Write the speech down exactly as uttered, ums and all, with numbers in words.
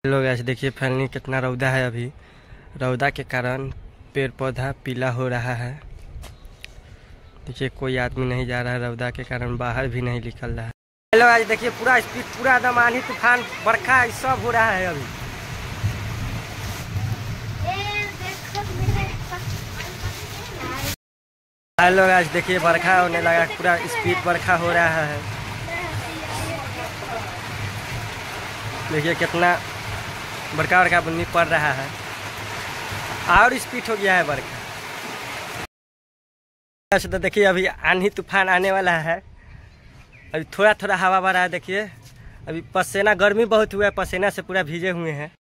लोग ऐसे देखिए फैलनी कितना रौदा है। अभी रौदा के कारण पेड़ पौधा पीला हो रहा है। देखिए कोई आदमी नहीं जा रहा है, रौदा के कारण बाहर भी नहीं निकल रहा है। हेलो आज देखिए पूरा स्पीड पूरा एकदम आंधी तूफान बरखा सब हो रहा है। अभी हेलो आज देखिए बरखा होने लगा, पूरा स्पीड बरखा हो रहा है। देखिए कितना बड़का बड़का बुन्नी पड़ रहा है और स्पीड हो गया है बरखा। तो देखिए अभी आंधी तूफान आने वाला है। अभी थोड़ा थोड़ा हवा बह रहा है। देखिए अभी पसीना गर्मी बहुत हुआ है, पसीना से पूरा भीजे हुए हैं।